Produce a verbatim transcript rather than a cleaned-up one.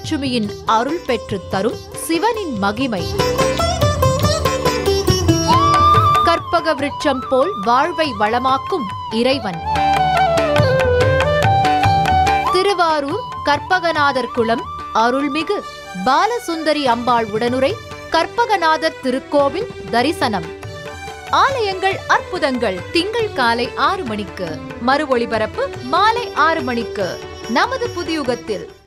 மகாலட்சுமியின் அருள் பெற்றுத் தரும் சிவனின் மகிமை. கற்பக விருட்சம் போல் வாழ்வை வளமாக்கும் இறைவன். திருவாரூர் கற்பகநாதர் குளம் அருள்மிகு பாலசுந்தரி அம்பாள் உடனுரை கற்பகநாதர் திருக்கோவில் தரிசனம். ஆலயங்கள் அற்புதங்கள் திங்கள் காலை ஆறு மணிக்கு, மறு ஒளிபரப்பு மாலை ஆறு மணிக்கு நமது புதியுகத்தில்.